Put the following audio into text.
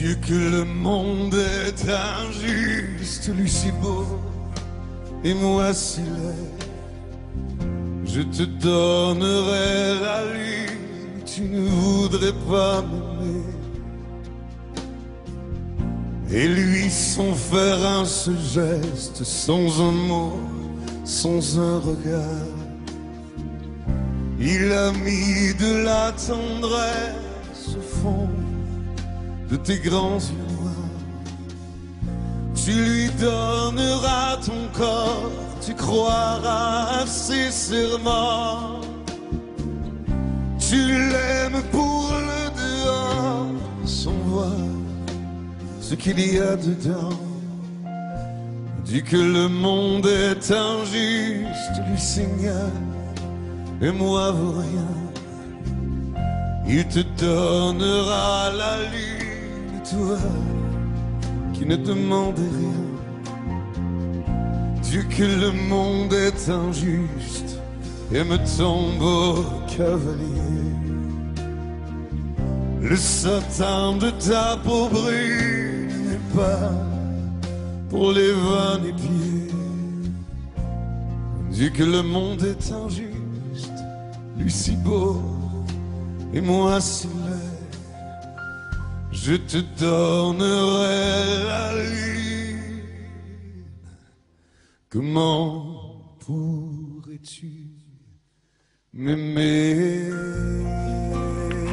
Dieu que le monde est injuste, lui si beau et moi si laid. Je te donnerai la lune, tu ne voudrais pas m'aimer. Et lui sans faire un seul geste, sans un mot, sans un regard, il a mis de la tendresse au fond de tes grands yeux noirs. Tu lui donneras ton corps, tu croiras à ses serments. Tu l'aimes pour le dehors, sans voir ce qu'il y a dedans. Dis que le monde est injuste, lui signale, et moi vaut rien. Il te donnera la lune, toi qui ne demandais rien. Dieu que le monde est injuste, aime ton beau cavalier. Le satin de ta peau brune n'est pas pour les va-et-pieds. Dieu que le monde est injuste, lui si beau et moi si laid. Je te donnerai la lune. Comment pourrais-tu m'aimer?